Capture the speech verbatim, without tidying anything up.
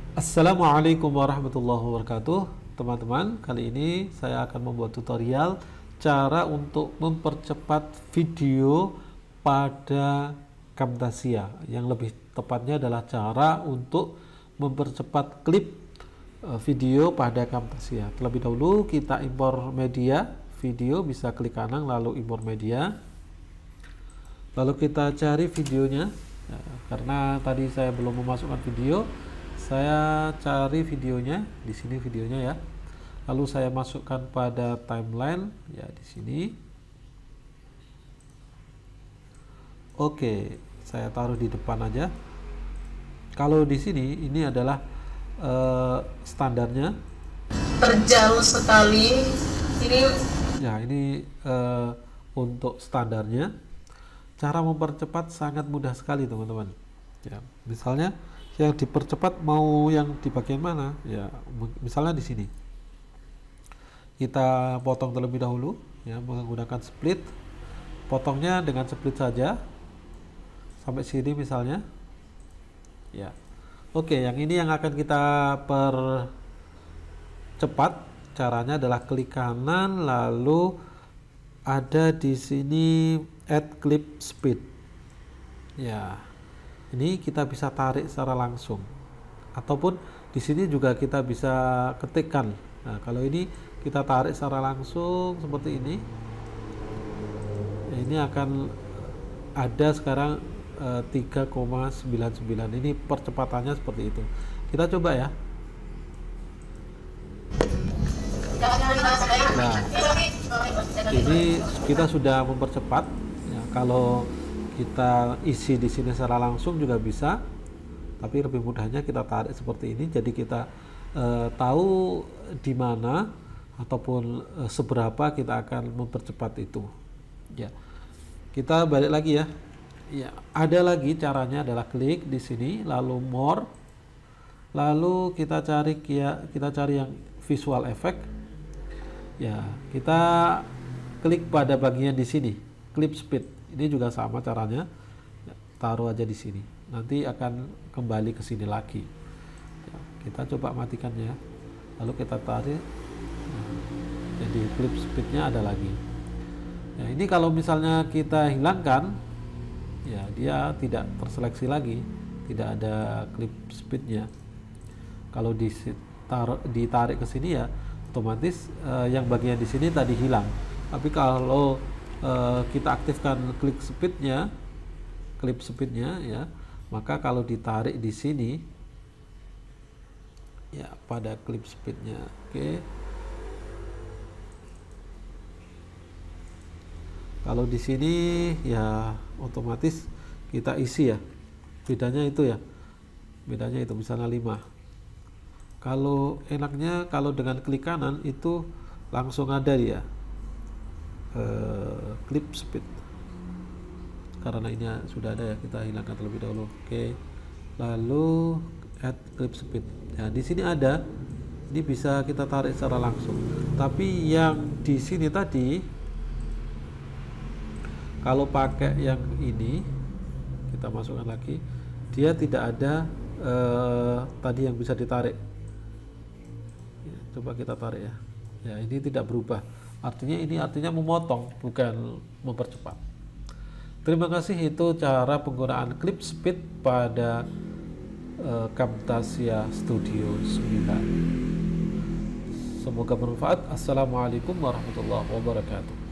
Assalamualaikum warahmatullahi wabarakatuh. Teman-teman, kali ini saya akan membuat tutorial cara untuk mempercepat video pada Camtasia. Yang lebih tepatnya adalah cara untuk mempercepat klip video pada Camtasia. Terlebih dahulu kita impor media video, bisa klik kanan lalu impor media. Lalu kita cari videonya. Ya, karena tadi saya belum memasukkan video, saya cari videonya di sini, videonya ya. Lalu saya masukkan pada timeline ya di sini. Oke, saya taruh di depan aja. Kalau di sini ini adalah uh, standarnya. Terjauh sekali. Ini ya ini uh, untuk standarnya. Cara mempercepat sangat mudah sekali teman-teman. Ya, misalnya yang dipercepat mau yang di bagian mana? Ya, misalnya di sini. Kita potong terlebih dahulu ya menggunakan split. Potongnya dengan split saja. Sampai sini misalnya. Ya. Oke, yang ini yang akan kita percepat. Caranya adalah klik kanan lalu ada di sini add clip speed. Ya. Ini kita bisa tarik secara langsung. Ataupun di sini juga kita bisa ketikkan. Nah, kalau ini kita tarik secara langsung seperti ini. Ini akan ada sekarang e, tiga koma sembilan sembilan. Ini percepatannya seperti itu. Kita coba ya. Nah, ini kita sudah mempercepat. Ya, kalau kita isi di sini secara langsung juga bisa, tapi lebih mudahnya kita tarik seperti ini. Jadi kita e, tahu di mana ataupun e, seberapa kita akan mempercepat itu. Ya, kita balik lagi ya. Ya, ada lagi caranya adalah klik di sini, lalu more, lalu kita cari kita cari yang visual effect. Ya, kita klik pada bagian di sini, clip speed. Ini juga sama caranya, taruh aja di sini. Nanti akan kembali ke sini lagi. Ya, kita coba matikan ya. Lalu kita tarik. Nah, jadi clip speednya ada lagi. Ya, ini kalau misalnya kita hilangkan, ya dia tidak terseleksi lagi, tidak ada clip speednya. Kalau ditaruh, ditarik ke sini ya, otomatis eh, yang bagian di sini tadi hilang. Tapi kalau Uh, kita aktifkan clip speednya, clip speednya ya, maka kalau ditarik di sini, ya pada clip speednya, oke. Okay. Kalau di sini ya otomatis kita isi ya, bedanya itu ya, bedanya itu misalnya lima. Kalau enaknya kalau dengan klik kanan itu langsung ada dia. Uh, clip speed, karena ini sudah ada ya, kita hilangkan terlebih dahulu. Oke, okay. Lalu add clip speed. Ya, di sini ada, ini bisa kita tarik secara langsung. Tapi yang di sini tadi, kalau pakai yang ini, kita masukkan lagi, dia tidak ada uh, tadi yang bisa ditarik. Ya, coba kita tarik ya. Ya, ini tidak berubah. Artinya ini artinya memotong, bukan mempercepat. Terima kasih, itu cara penggunaan clip speed pada uh, Camtasia Studio sembilan. Semoga bermanfaat. Assalamualaikum warahmatullahi wabarakatuh.